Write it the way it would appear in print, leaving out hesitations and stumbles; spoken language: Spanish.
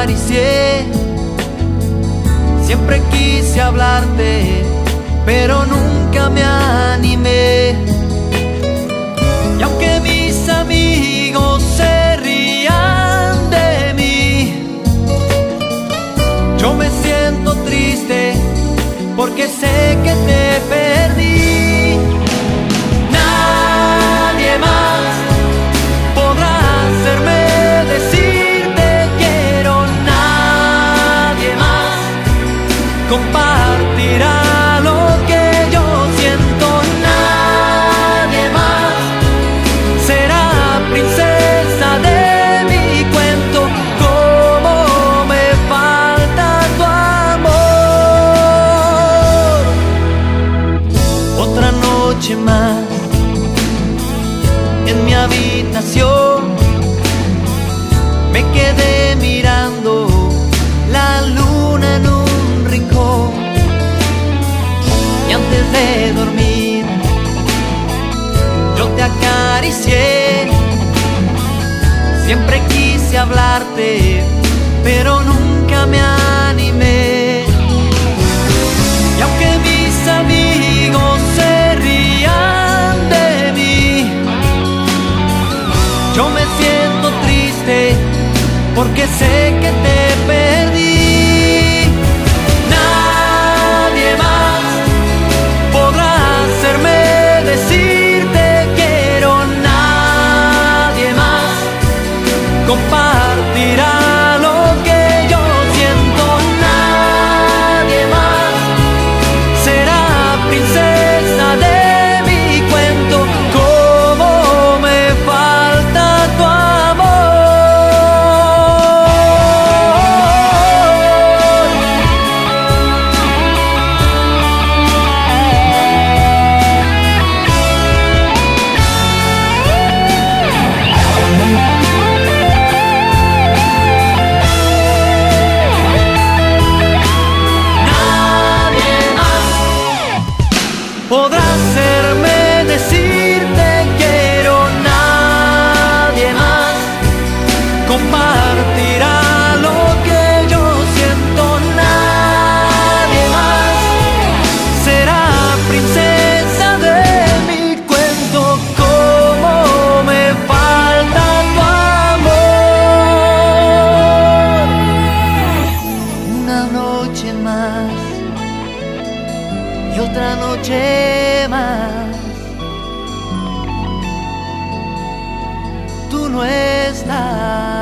acaricié. Siempre quise hablarte, pero nunca me animé. Y aunque mis amigos se rían de mí, yo me siento triste porque sé que te perdí. Nadie más podrá hacerme decir te quiero. Nadie más compartirá lo que yo siento. Nadie más será princesa de mi cuento. Cómo me falta tu amor. Otra noche más en mi habitación me quedé mirando la luna en un rincón. Y antes de dormir yo te acaricié. Siempre quise hablarte, pero nunca me animé. Y aunque mis amigos se rían de mí, yo me siento triste porque sé que te perdí. Nadie más podrá hacerme decir te quiero. Nadie más compartirá lo que yo siento. Nadie más será princesa de mi cuento. Cómo me falta tu amor. Podrá hacerme decir te quiero. Nadie más compartirá lo que yo siento. Nadie más será princesa de mi cuento. Cómo me falta tu amor. Una noche más y otra noche más, tú no estás.